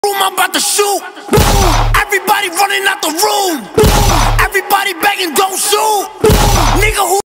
I'm about to shoot. Everybody running out the room. Everybody begging, don't shoot. Nigga, who